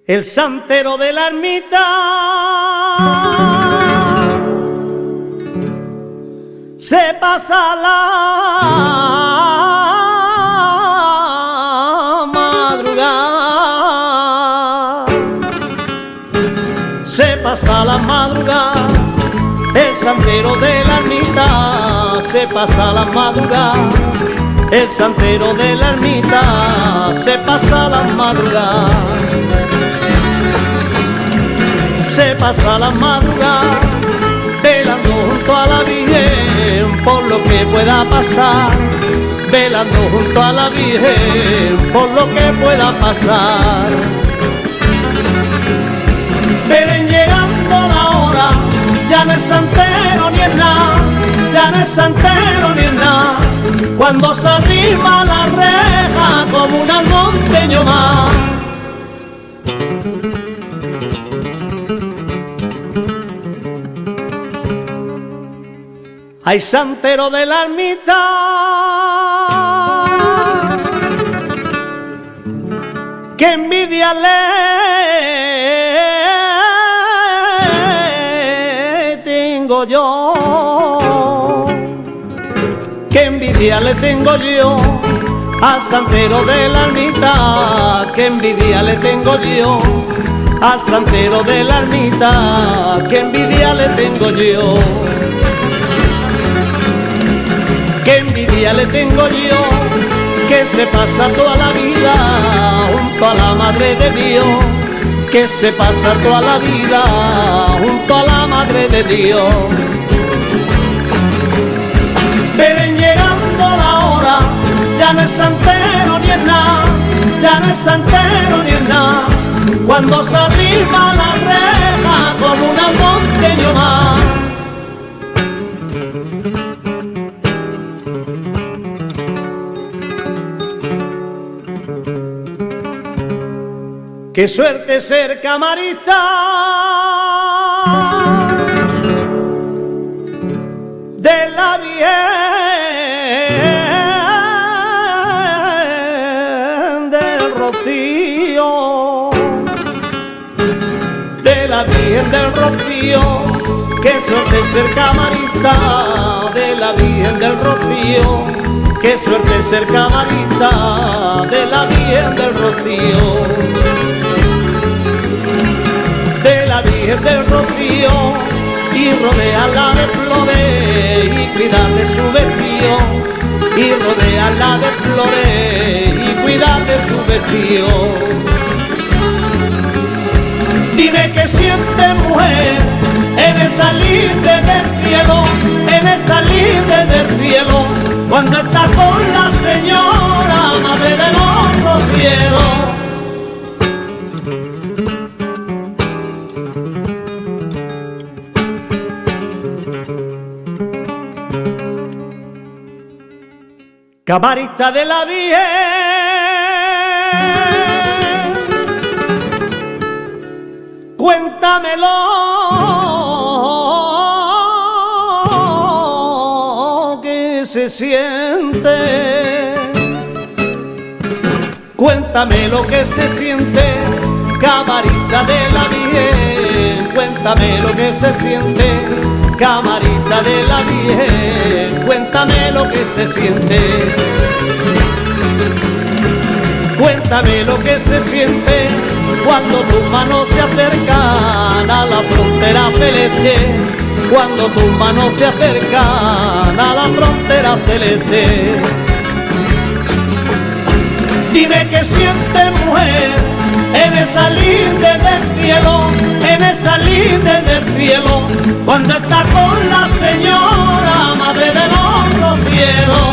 El santero de la ermita se pasa la madrugada, se pasa la madrugada. El santero de la ermita se pasa la madrugada. El santero de la ermita se pasa la madrugada. Se pasa la madrugada velando junto a la Virgen por lo que pueda pasar, velando junto a la Virgen por lo que pueda pasar. Pero en llegando la hora ya no es santero ni es nada, ya no es santero ni es nada, cuando se arrima la reja como un almonteño más. Ay, santero de la ermita, que envidia le tengo yo, que envidia le tengo yo al santero de la ermita, que envidia le tengo yo al santero de la ermita, que envidia le tengo yo. Qué envidia le tengo yo, que se pasa toda la vida junto a la Madre de Dios, que se pasa toda la vida junto a la Madre de Dios. Pero en llegando la hora ya no es santero ni es nada, ya no es santero ni es nada, cuando se arrima la reja como un almonteño más. Qué suerte ser camarista de la Virgen del Rocío, de la Virgen del Rocío. Qué suerte ser camarista de la Virgen del Rocío, qué suerte ser camarista de la Virgen del Rocío. De la Virgen del Rocío, y rodearla de flores y cuidarle su vestido, y rodearla de flores y cuidarle su vestido. Dime qué siente mujer en el salir del cielo, en el salir del cielo, cuando está con la señora Madre de los cielos. Camarista de la Virgen, cuéntamelo que se siente, cuéntame lo que se siente, camarista de la Virgen, cuéntame lo que se siente, camarista de la Virgen, cuéntame lo que se siente. Cuéntame lo que se siente cuando tus manos se acercan a la frontera celeste, cuando tus manos se acercan a la frontera celeste. Dime qué siente mujer en el salir del cielo, en el salir del cielo, cuando está con la señora Madre de los cielos.